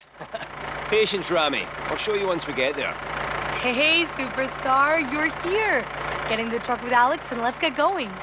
Patience, Rami. I'll show you once we get there. Hey, superstar, you're here. Get in the truck with Alex and let's get going.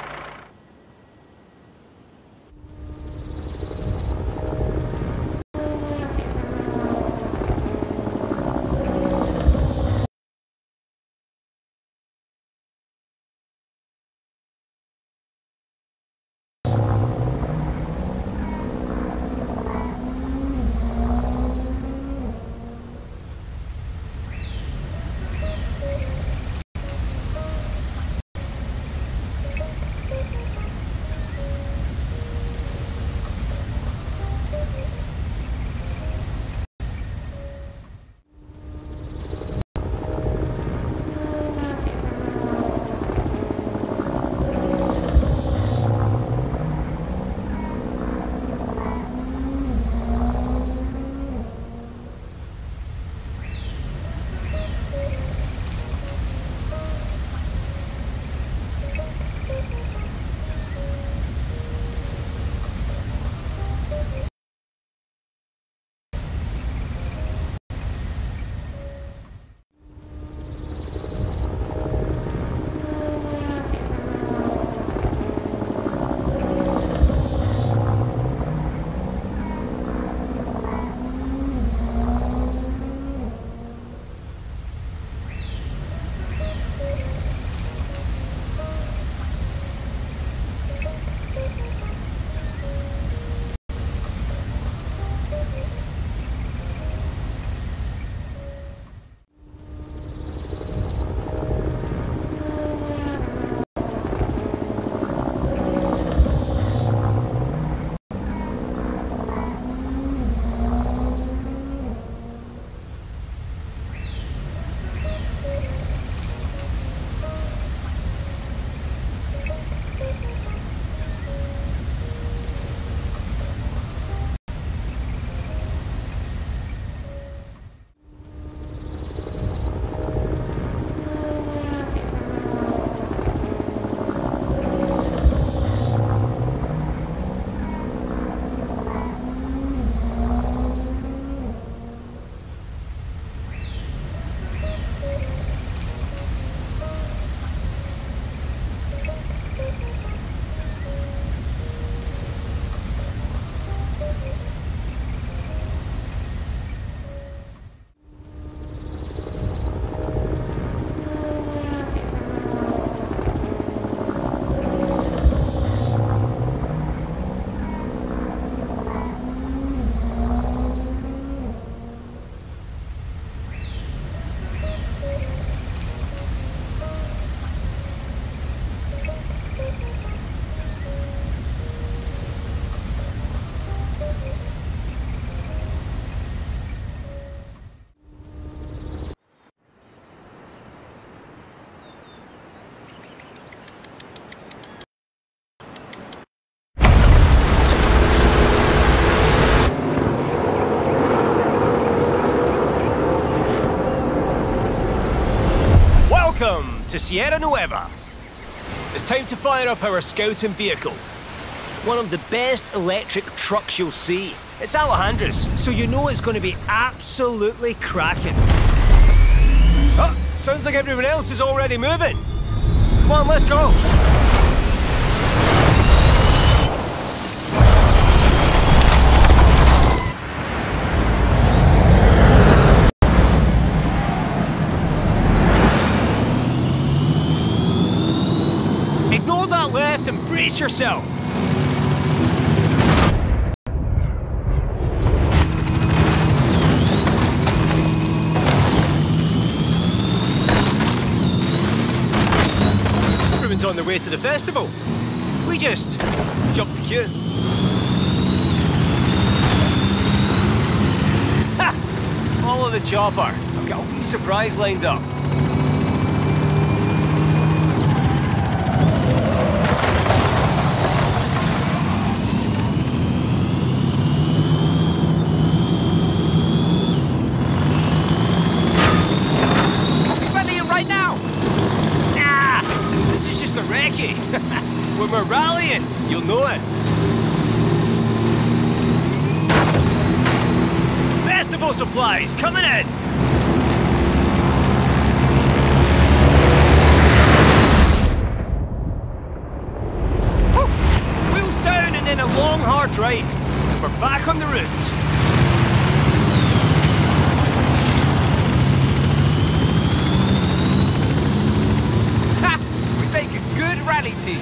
Welcome to Sierra Nueva. It's time to fire up our scouting vehicle. One of the best electric trucks you'll see. It's Alejandra's, so you know it's going to be absolutely cracking. Oh, sounds like everyone else is already moving. Come on, let's go. Ignore that left and brace yourself. Everyone's on their way to the festival. We just jumped the queue. Ha! Follow the chopper. I've got a wee surprise lined up. When we're rallying, you'll know it. supplies coming in! Wheels down and then a long hard right. And we're back on the route. Make a good rally team.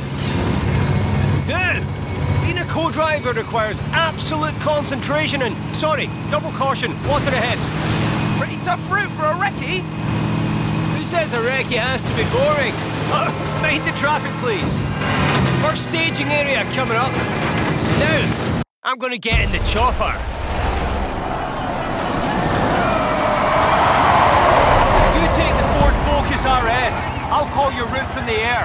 Do! Being a co-driver requires absolute concentration and... Sorry, double caution, water ahead. Pretty tough route for a recce. Who says a recce has to be boring? Mind the traffic, please. First staging area coming up. Now, I'm gonna get in the chopper. You take the Ford Focus RS. I'll call your route from the air.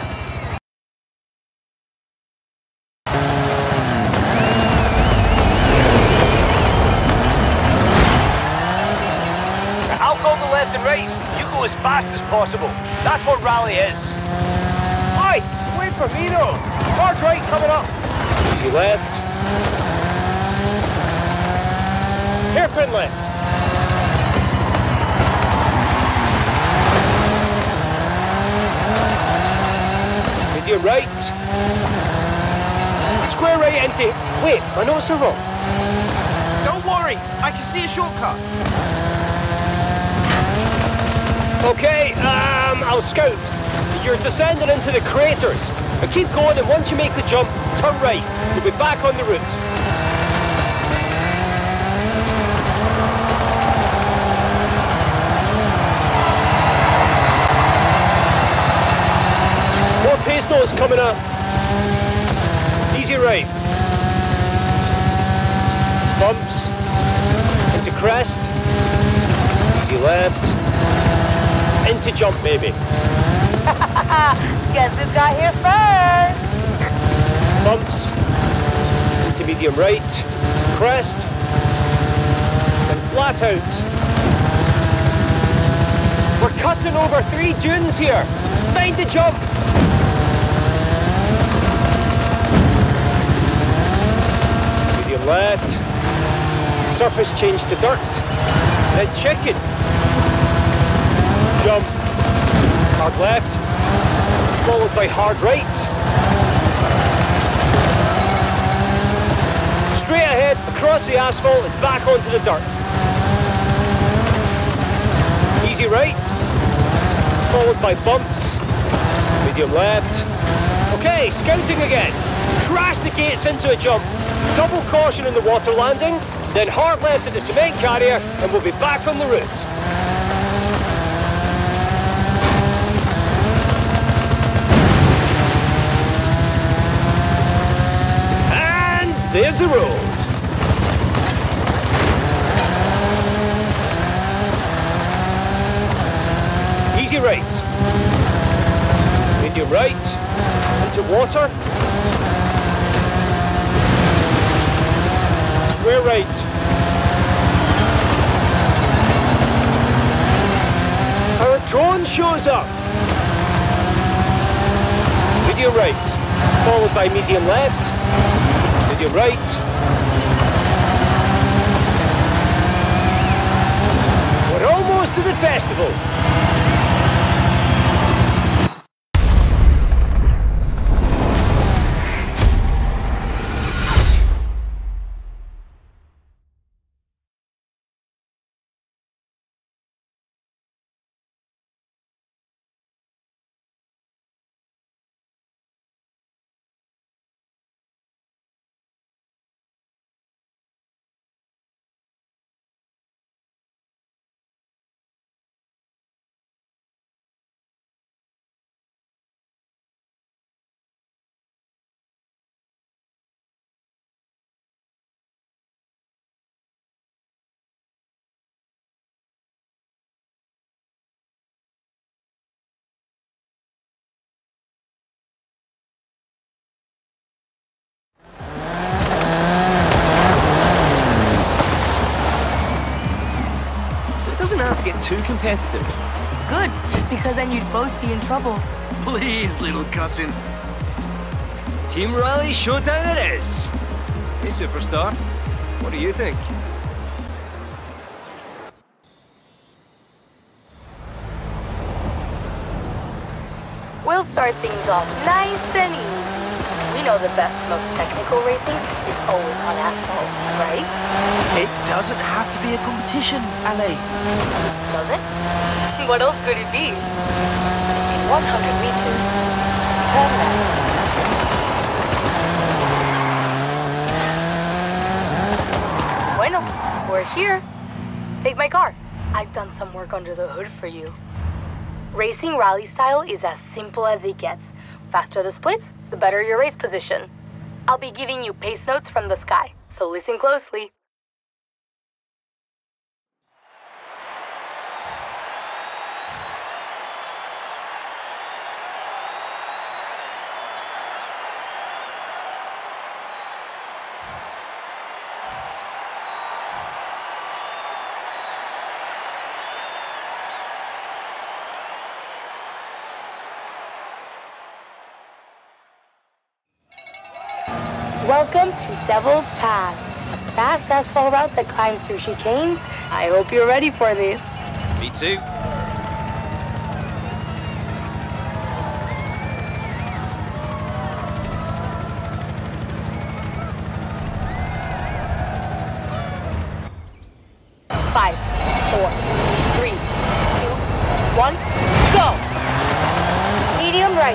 I'll call the left and right. You go as fast as possible. That's what rally is. Oi! Wait for me though. Hard right coming up. Easy left. Hairpin left. Medium right. Square right into... Wait, my notes are wrong. Don't worry, I can see a shortcut. Okay, I'll scout. You're descending into the craters. But keep going, and once you make the jump, turn right. You'll be back on the route. More pace notes coming up. Easy right. Bumps. Into crest. Easy left. Into jump, maybe. Guess who got here first? Bumps. Into medium right. Crest. And flat out. We're cutting over 3 dunes here. Find the jump. Medium left. Surface change to dirt. Then chicken. Jump. Hard left. Followed by hard right. Straight ahead, across the asphalt and back onto the dirt. Easy right. Followed by bumps. Medium left. Okay, scouting again. Crash the gates into a jump. Double caution in the water landing. Then hard left at the cement carrier and we'll be back on the route. There's the road. Easy right. Medium right. Into water. Square right. Our drone shows up. Medium right. Followed by medium left. Medium right. We're almost to the festival. Doesn't have to get too competitive. Good, because then you'd both be in trouble. Please, little cousin. Team Rally Showdown it is. Hey, Superstar. What do you think? We'll start things off nice and easy. We know the best, most technical racing is always on asphalt, right? It doesn't have to be a competition, Ale. Doesn't? What else could it be? In 100 meters, turn left. Bueno, we're here. Take my car. I've done some work under the hood for you. Racing rally style is as simple as it gets. Faster the splits, the better your race position. I'll be giving you pace notes from the sky, so listen closely. Welcome to Devil's Pass, a fast asphalt route that climbs through chicanes. I hope you're ready for this. Me too. Five, four, three, two, one, go! Medium right.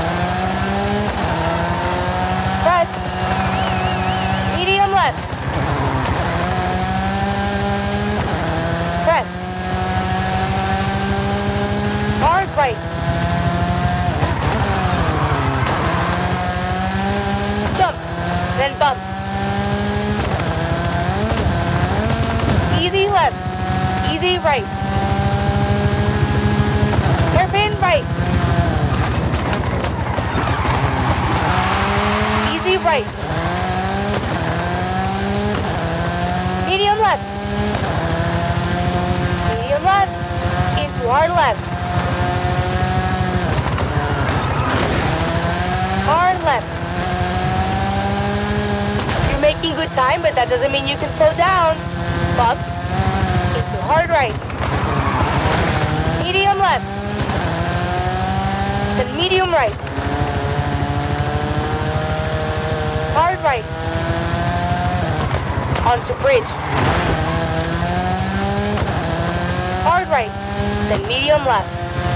Press. Medium left. Press. Hard right. Jump, then bump. Easy left, easy right. Hairpin right. Easy right. Medium left. Medium left. Into hard left. Hard left. You're making good time, but that doesn't mean you can slow down. Bumps. Into hard right. Medium left. Then medium right. Hard right. Onto bridge. Hard right, then medium left.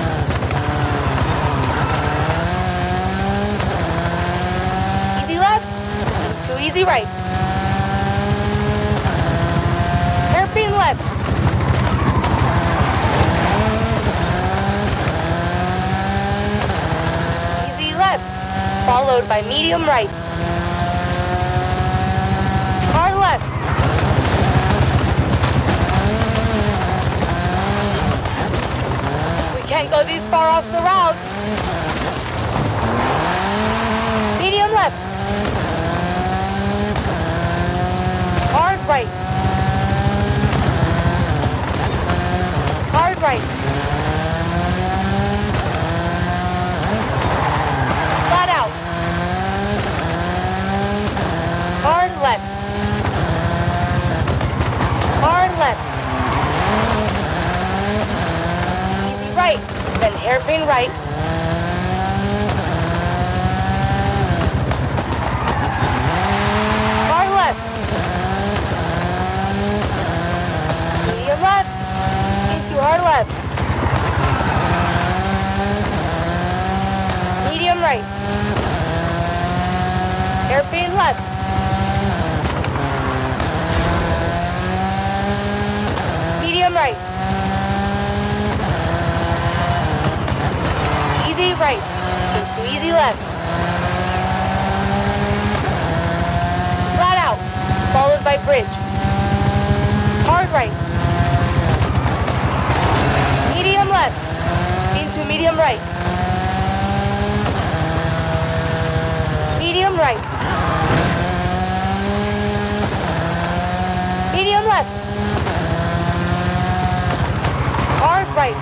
Easy left, into easy right. Hairpin left. Easy left, followed by medium right. Hard left. Can't go this far off the route. Medium left. Hard right. Hard right. Flat out. Hard left. Hard left. Right, then hairpin right. Hard left. Medium left. Into hard left. Medium right. Hairpin left. Medium right. Easy right, into easy left. Flat out, followed by bridge. Hard right. Medium left, into medium right. Medium right. Medium left. Hard right.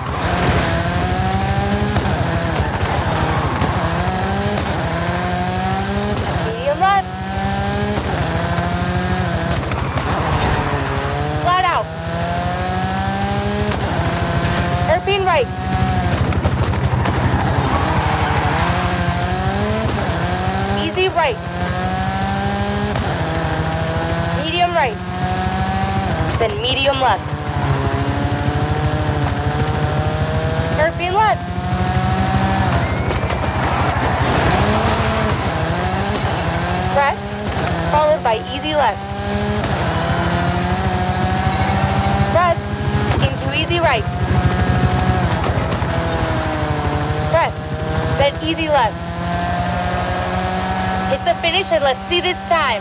then medium left. Hairpin left. Crest, followed by easy left. Crest, into easy right. Crest, then easy left. Hit the finish and let's see this time.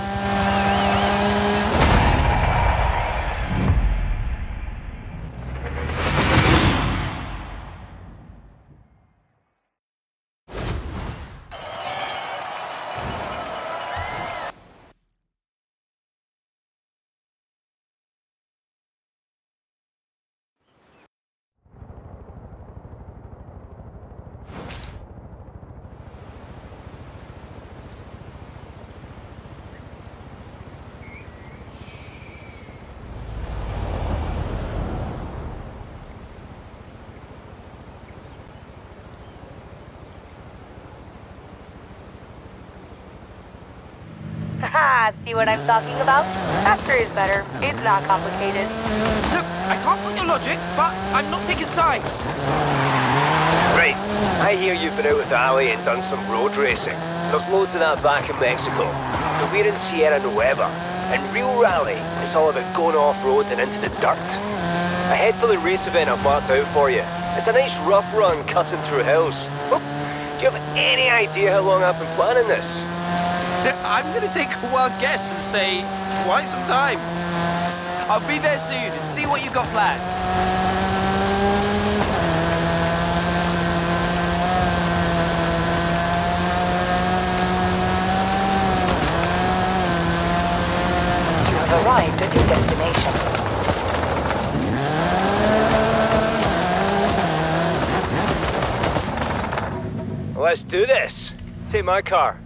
Haha, see what I'm talking about? Faster is better. It's not complicated. Look, I can't put your logic, but I'm not taking sides. Right. I hear you've been out with Ali and done some road racing. There's loads of that back in Mexico. But we're in Sierra Nueva, and real rally is all about going off-road and into the dirt. A head for the race event I've marked out for you. It's a nice rough run cutting through hills. Oh, do you have any idea how long I've been planning this? I'm gonna take a wild guess and say quite some time. I'll be there soon and see what you got planned. You have arrived at your destination. Let's do this. Take my car.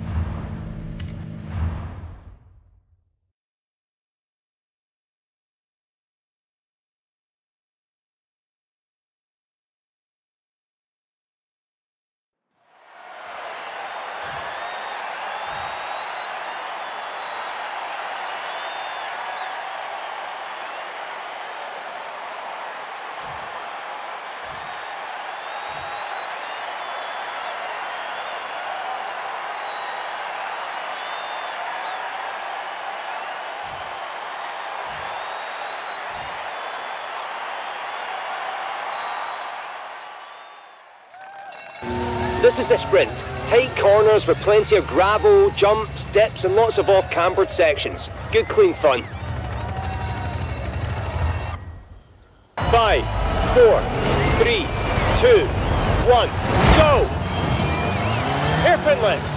This is a sprint. Tight corners with plenty of gravel, jumps, dips and lots of off-cambered sections. Good clean fun. 5, 4, 3, 2, 1, go! Hairpin left.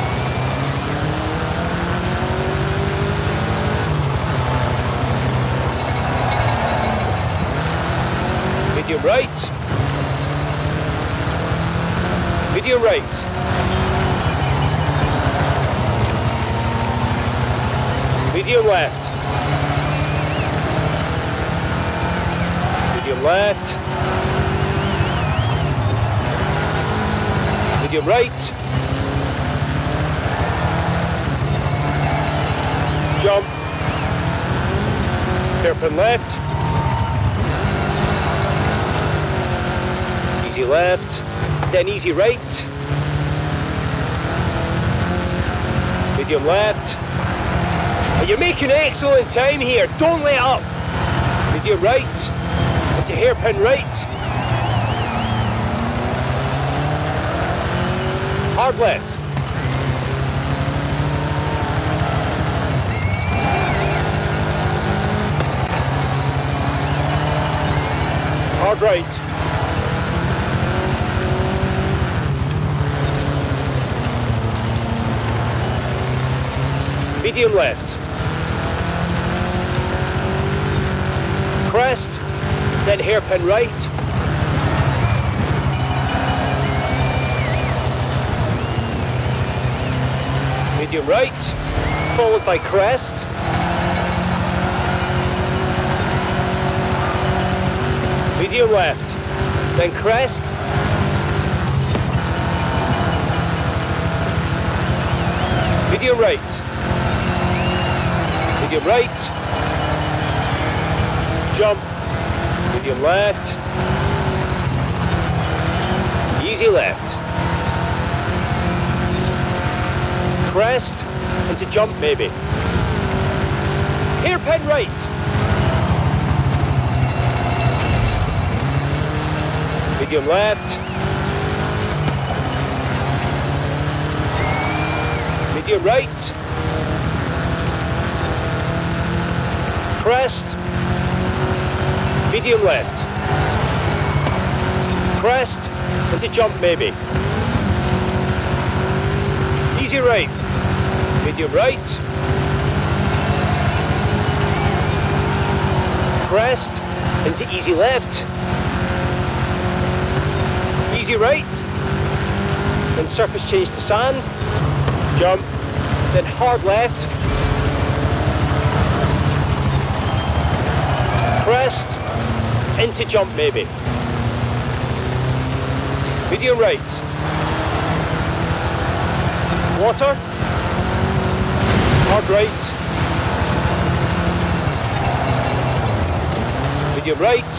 Medium right. Medium right. Medium left. Medium left. Medium right. Jump. Hairpin left. Easy left. Then easy right. Medium left. And you're making excellent time here. Don't let up. Medium right. Into hairpin right. Hard left. Hard right. Medium left. Crest, then hairpin right. Medium right, followed by crest. Medium left, then crest. Medium right. Medium right. Jump. Medium left. Easy left. Crest into jump maybe. Hairpin right. Medium left. Medium right. Crest. Medium left. Crest into jump maybe. Easy right. Medium right. Crest into easy left. Easy right. Then surface change to sand. Jump. Then hard left. Crest into jump maybe. Medium right. Water. Hard right. Medium right.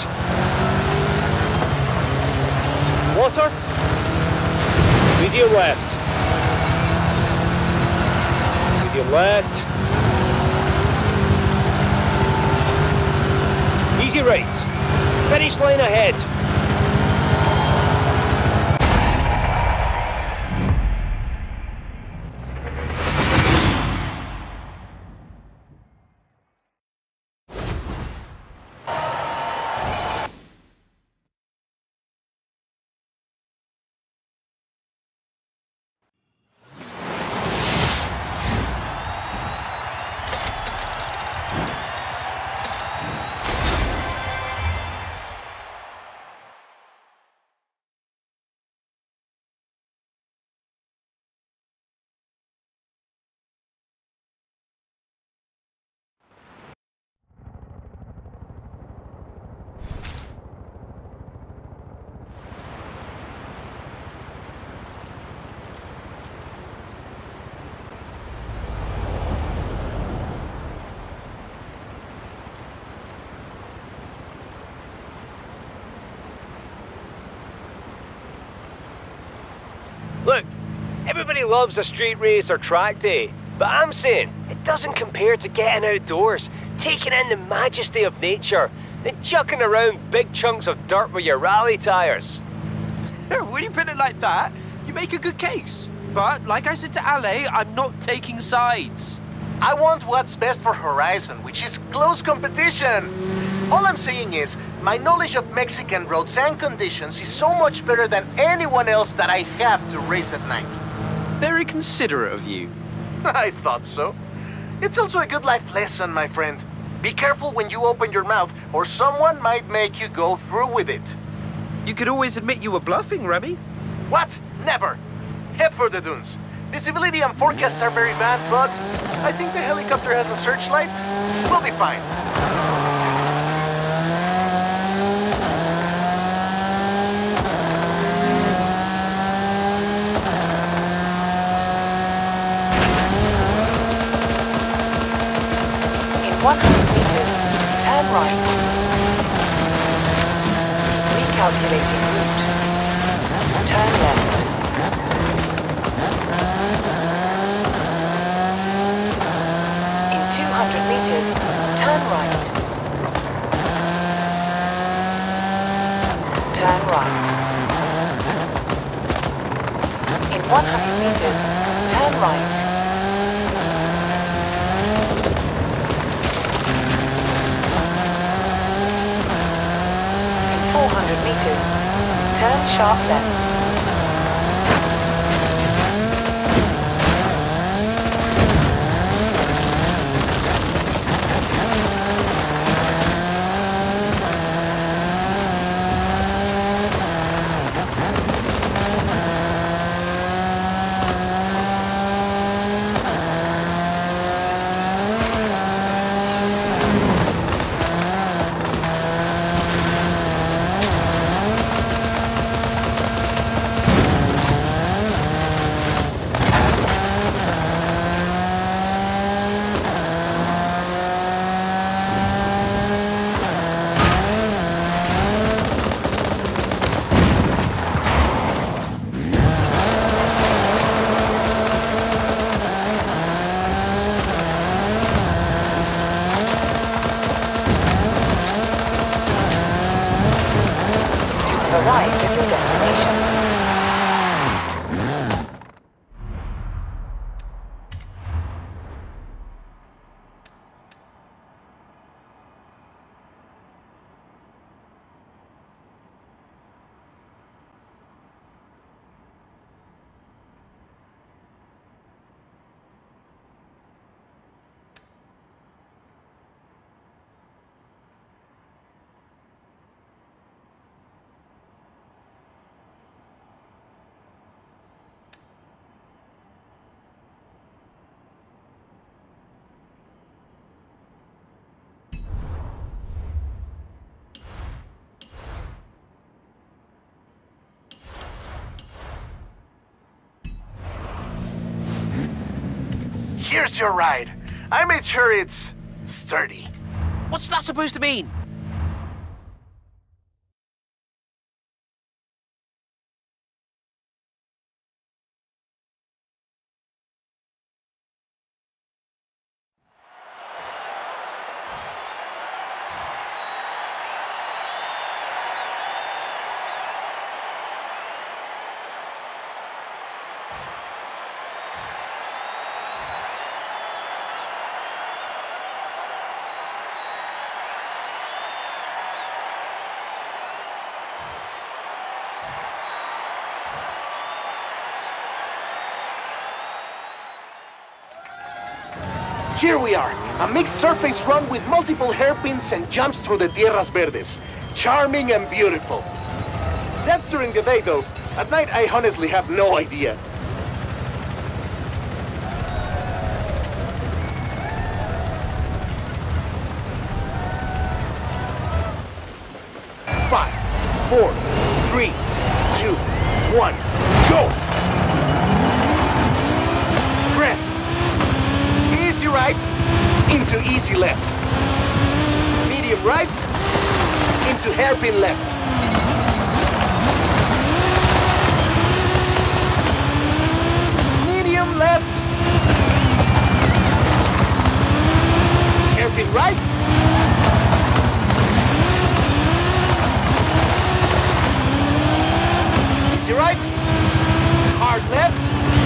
Water. Medium left. Medium left. Easy right. Finish line ahead. Look, everybody loves a street race or track day, but I'm saying it doesn't compare to getting outdoors, taking in the majesty of nature, and chucking around big chunks of dirt with your rally tires. When you put it like that, you make a good case. But, like I said to Ale, I'm not taking sides. I want what's best for Horizon, which is close competition. All I'm saying is, my knowledge of Mexican roads and conditions is so much better than anyone else that I have to race at night. Very considerate of you. I thought so. It's also a good life lesson, my friend. Be careful when you open your mouth, or someone might make you go through with it. You could always admit you were bluffing, Remy. What? Never. Head for the dunes. Visibility and forecasts are very bad, but I think the helicopter has a searchlight. We'll be fine. In 100 meters, turn right. Recalculating route. Turn left. In 200 meters, turn right. Turn right. In 100 meters, turn right. In 400 meters, turn sharp left. arrived at your destination. Here's your ride. I made sure it's sturdy. What's that supposed to mean? Here we are, a mixed surface run with multiple hairpins and jumps through the Tierras Verdes. Charming and beautiful. That's during the day, though. At night, I honestly have no idea. Five, four, three, two, one, go! Crest. Easy right, into easy left. Medium right, into hairpin left. Medium left. Hairpin right. Easy right. Hard left.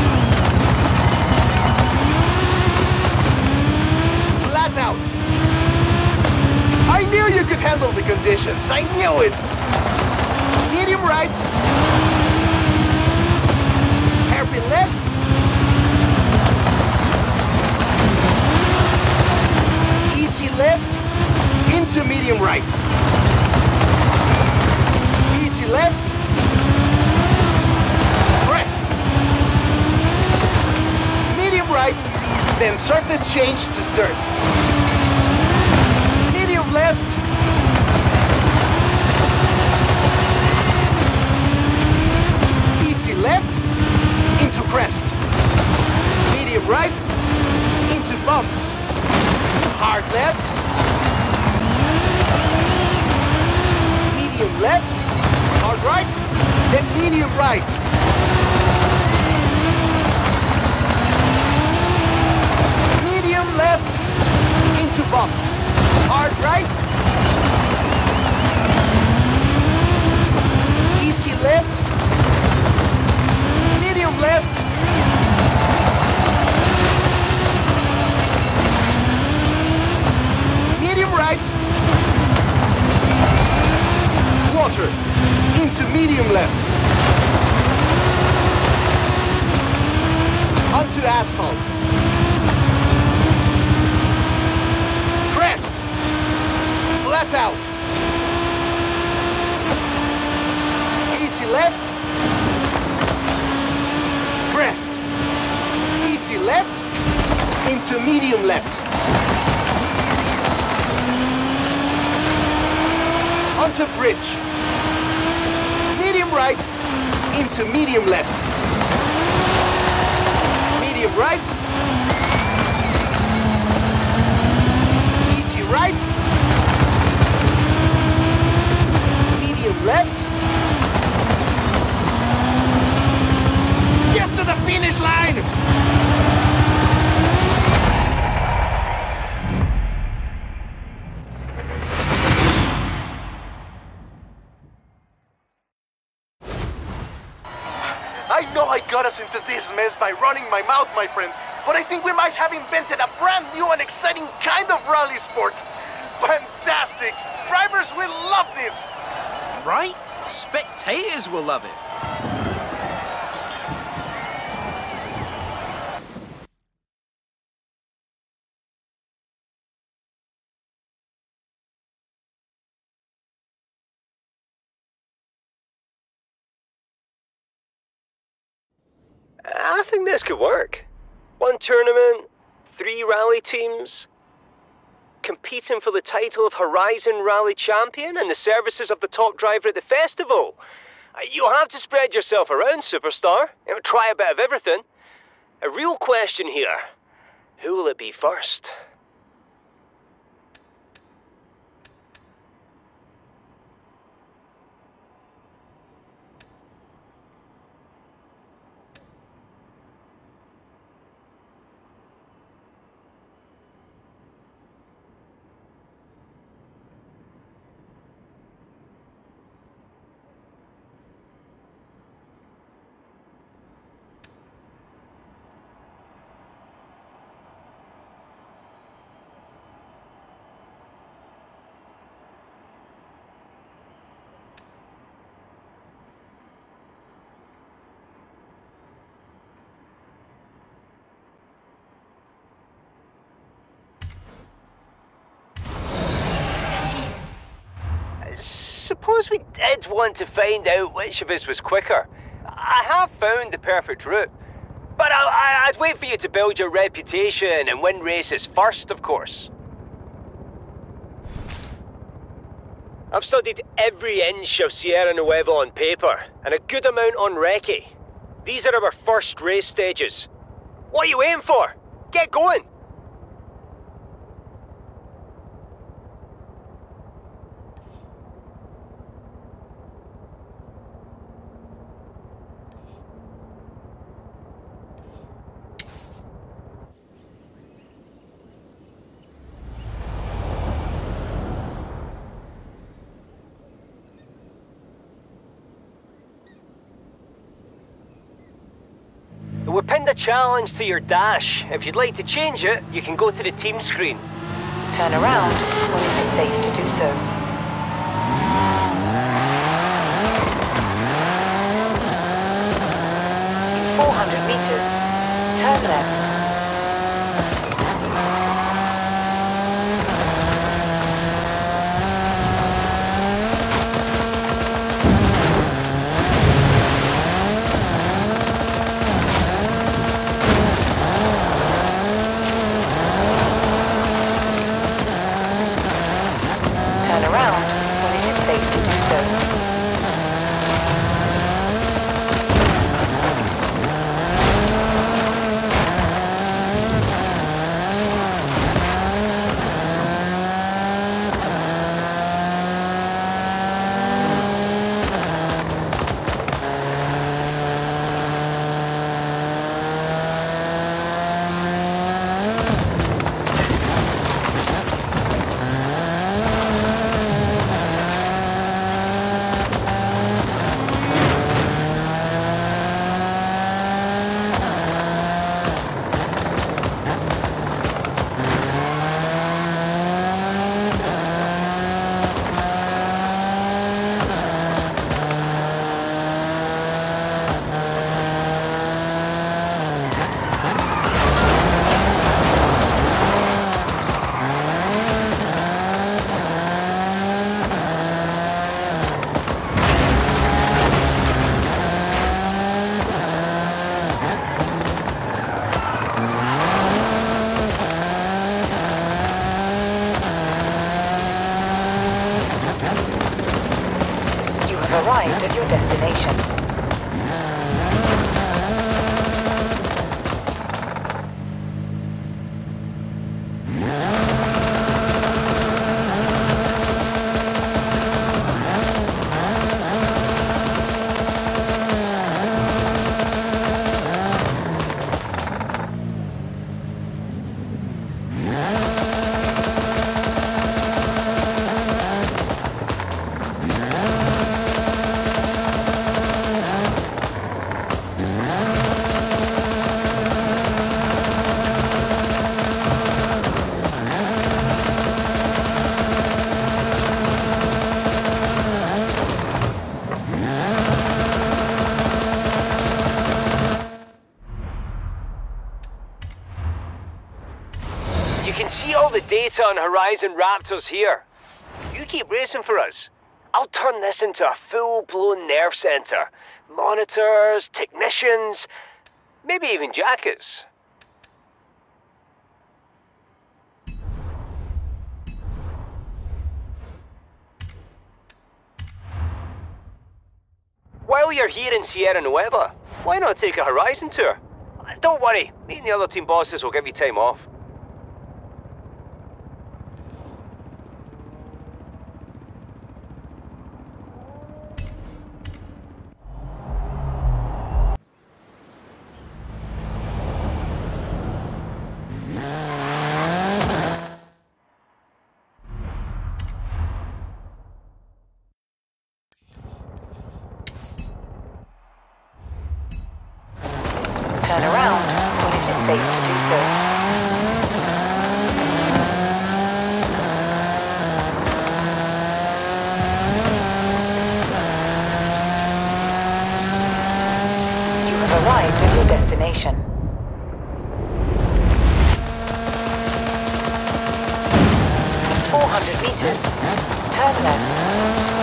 Flat out. I knew you could handle the conditions. I knew it. Medium right. Hairpin left. Easy left. Into medium right. Easy left. Crest. Medium right. Then surface change to dirt. Medium left. Easy left. Into crest. Medium right. Into bumps. Hard left. Medium left. Hard right. Then medium right. Left into bumps. Hard right. Easy left. Medium left. Medium right. Water into medium left. Onto asphalt. Flat out. Easy left. Crest. Easy left. Into medium left. Onto bridge. Medium right. Into medium left. Medium right. Easy right. Left. Get to the finish line! I know I got us into this mess by running my mouth, my friend, but I think we might have invented a brand new and exciting kind of rally sport. Fantastic! Drivers will love this! Right? Spectators will love it. I think this could work. One tournament, 3 rally teams, competing for the title of Horizon Rally Champion and the services of the top driver at the festival. You'll have to spread yourself around, superstar. Try a bit of everything. A real question here. Who will it be first? Suppose we did want to find out which of us was quicker. I have found the perfect route. But I'd wait for you to build your reputation and win races first, of course. I've studied every inch of Sierra Nueva on paper, and a good amount on recce. These are our first race stages. What are you waiting for? Get going! We pinned a challenge to your dash. If you'd like to change it, you can go to the team screen. Turn around when it is safe to do so. In 400 meters, turn left. Arrived at your destination. data on Horizon Raptors here. You keep racing for us. I'll turn this into a full-blown nerve center. Monitors, technicians, maybe even jackets. While you're here in Sierra Nueva, why not take a Horizon tour? Don't worry, me and the other team bosses will give you time off. Turn around when it is safe to do so. You have arrived at your destination. In 400 meters, turn left.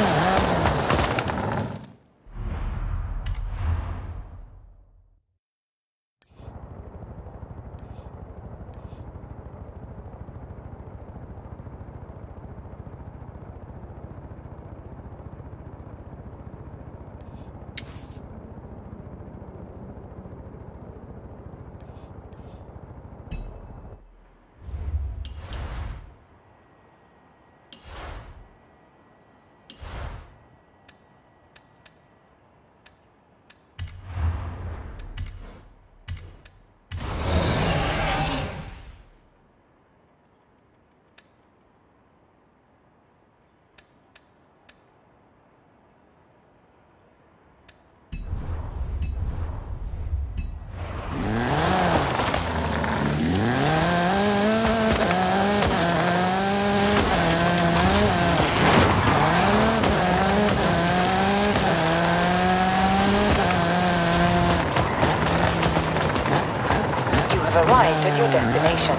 Arrived at your destination.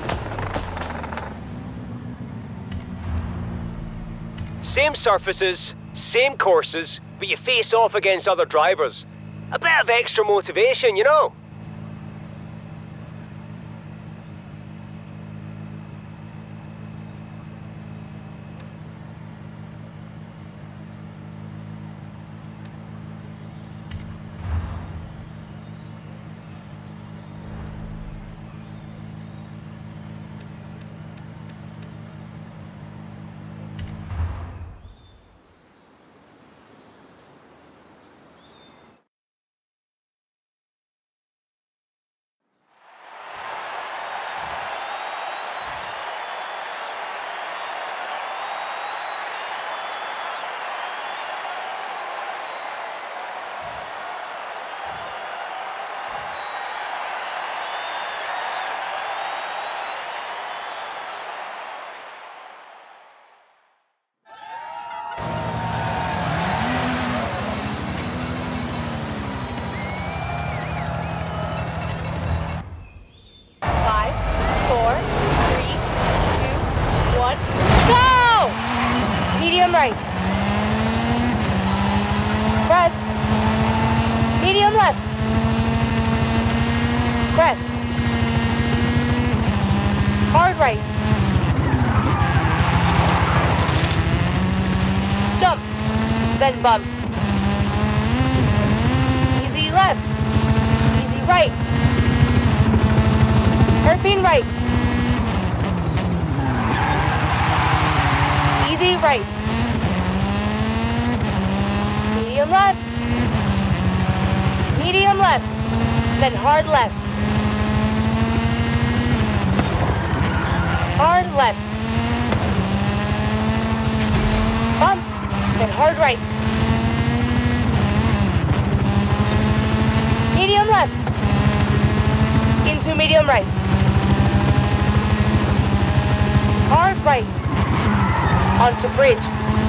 Same surfaces, same courses, but you face off against other drivers. A bit of extra motivation, you know? Medium right. Crest. Medium left. Crest. Hard right. Jump. Then bumps. Easy left. Easy right. Hairpin right. Easy right. Medium left. Medium left. Then hard left. Hard left. Bumps. Then hard right. Medium left. Into medium right. Hard right. Onto bridge.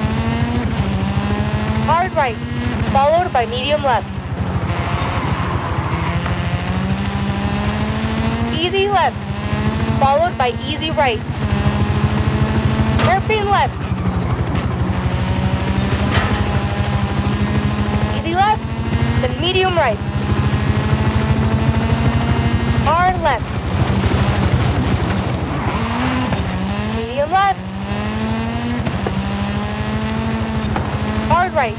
Hard right, followed by medium left. Easy left, followed by easy right. Hairpin left. Easy left, then medium right. Hard left. Medium left. Hard right.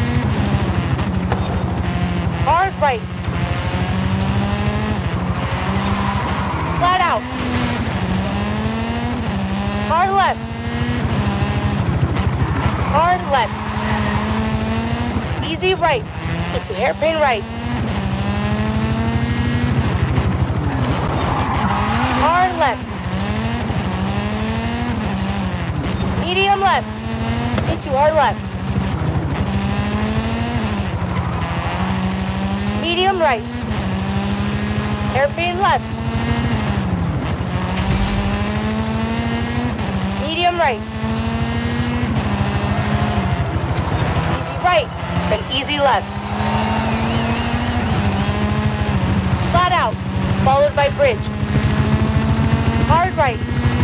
Hard right. Flat out. Hard left. Hard left. Easy right. Into hairpin right. Hard left. Medium left. Into hard left. Medium right. Hairpin left. Medium right. Easy right, then easy left. Flat out, followed by bridge. Hard right.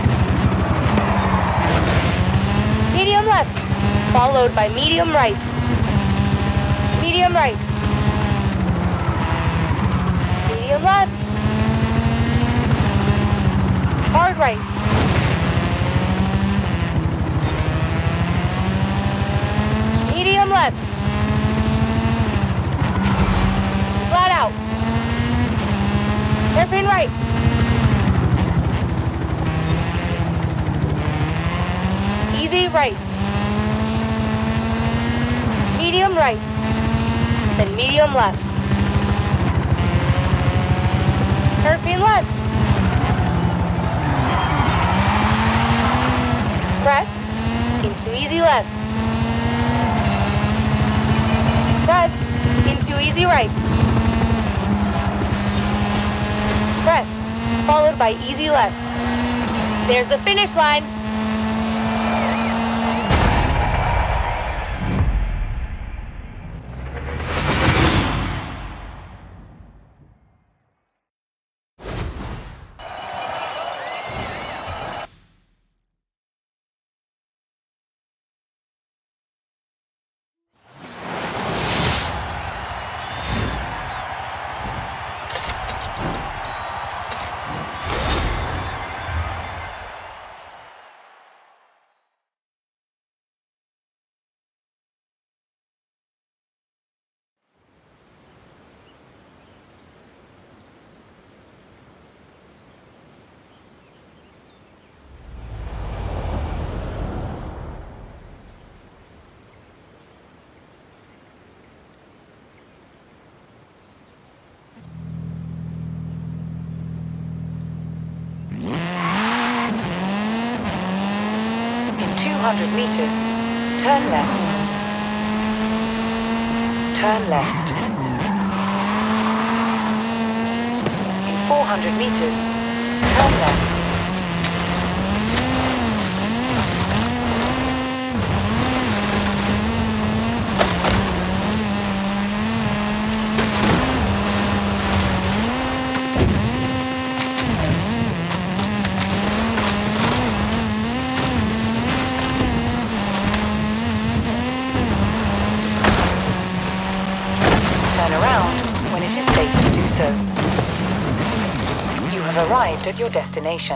Medium left, followed by medium right. Medium right. Medium left. Hard right. Medium left. Flat out. Hairpin right. Easy right. Medium right. Then medium left. Hairpin left. Press into easy left. Press into easy right. Press, followed by easy left. There's the finish line. In 200 meters, turn left. Turn left. In 400 meters, turn left. Turn around when it is safe to do so. You have arrived at your destination.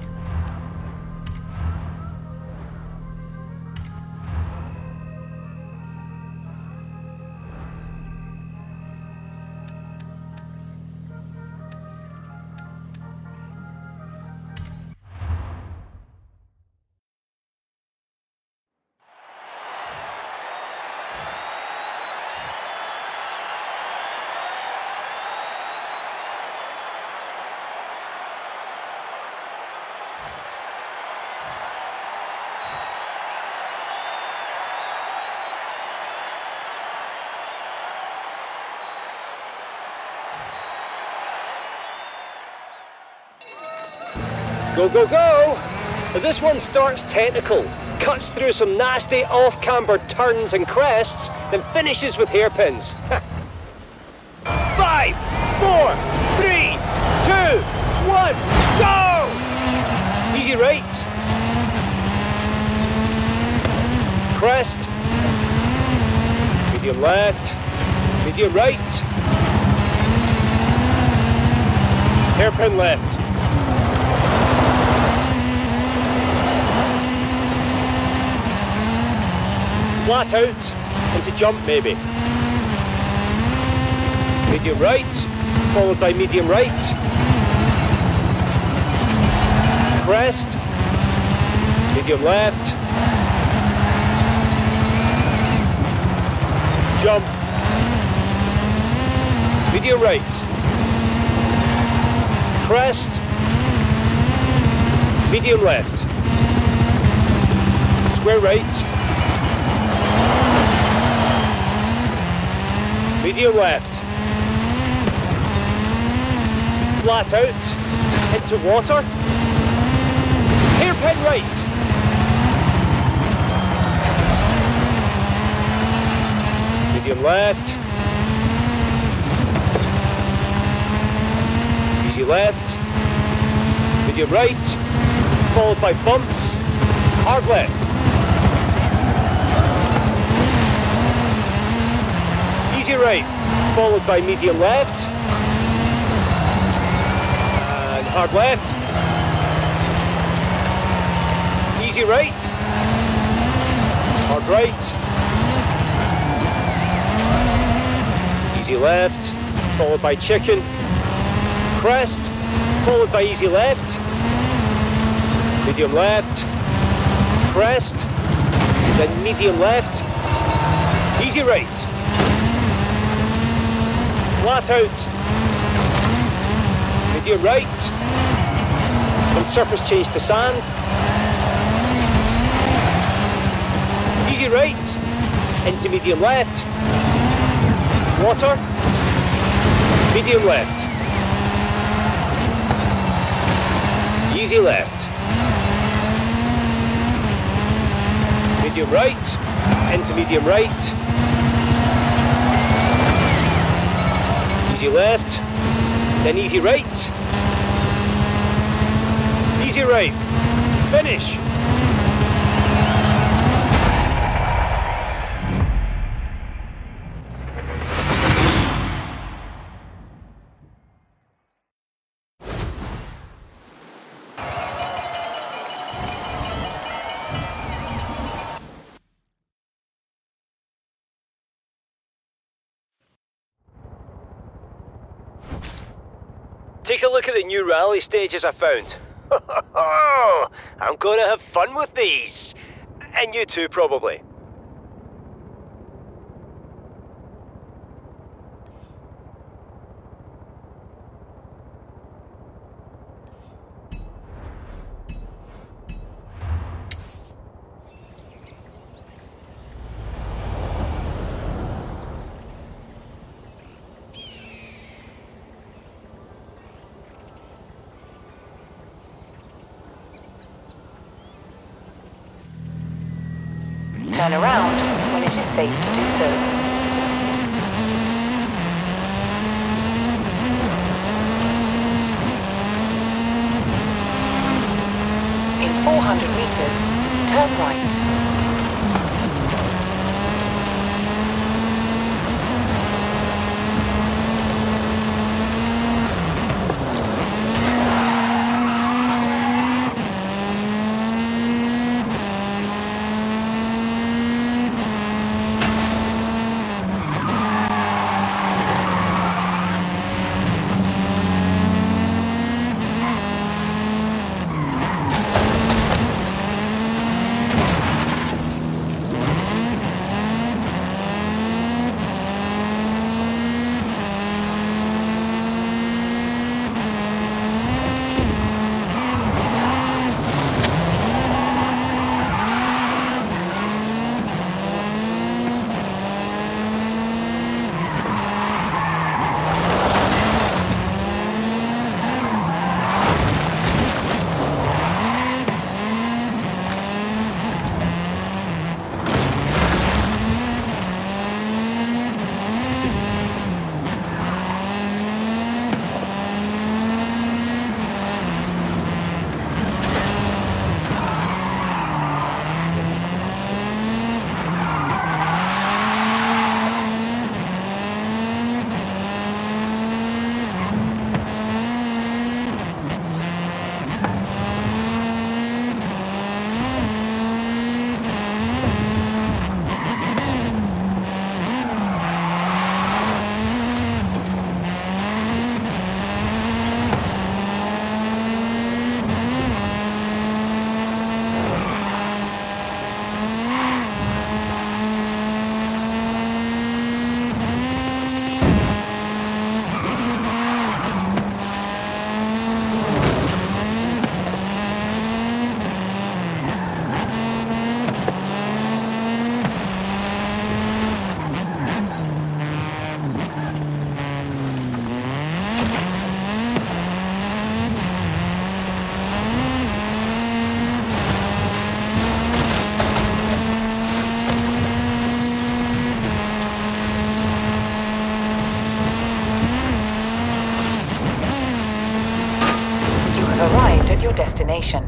Go, go, go! This one starts technical, cuts through some nasty off-camber turns and crests, then finishes with hairpins. 5, 4, 3, 2, 1, go! Easy right. Crest. Medium left. Medium right. Hairpin left. Flat out into jump maybe. Medium right, followed by medium right. Crest. Medium left. Jump. Medium right. Crest. Medium left. Square right. Medium left. Flat out into water. Hairpin right. Medium left. Easy left. Medium right. Followed by bumps. Hard left. Easy right. Followed by medium left. And hard left. Easy right. Hard right. Easy left. Followed by chicken. Crest. Followed by easy left. Medium left. Crest. Then medium left. Easy right. Flat out. Medium right. And surface change to sand. Easy right. Into medium left. Water. Medium left. Easy left. Medium right. Into medium right. Easy left, then easy right, easy right, finish. Take a look at the new rally stages I found. I'm gonna have fun with these. And you too, probably. Turn around when it is safe to do so. In 400 meters, turn right. your destination.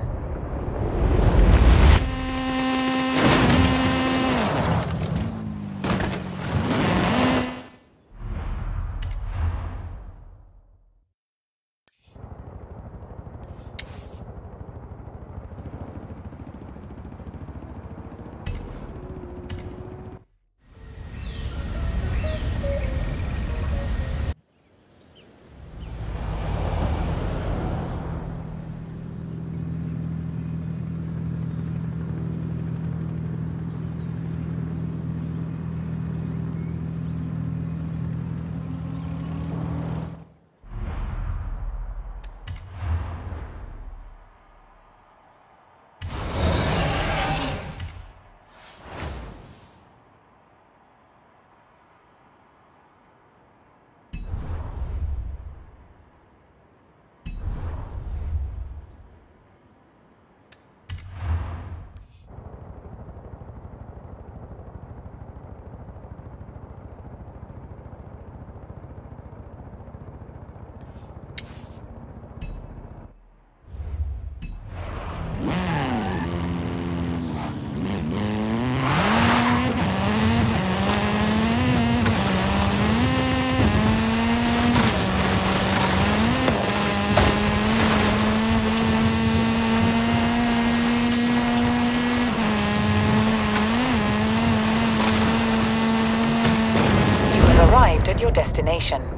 Arrived at your destination.